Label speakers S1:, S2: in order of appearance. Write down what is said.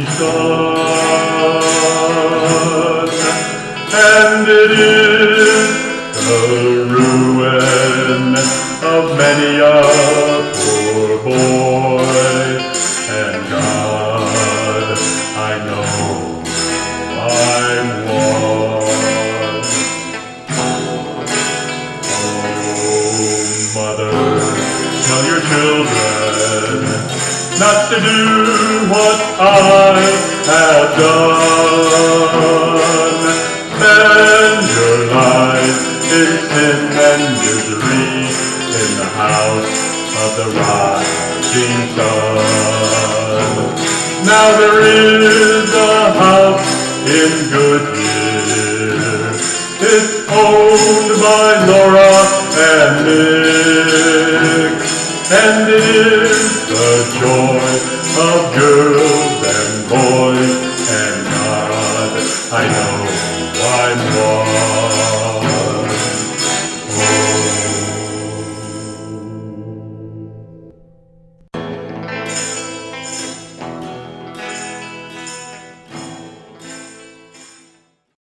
S1: son, and it is the ruin of many a poor boy. And God, I know I'm one. Oh, mother, tell your children not to do what I have done. Spend your life in sin and misery in the house of the rising sun. Now there is a house in Goodyear. It's owned by Laura and Nick, and it is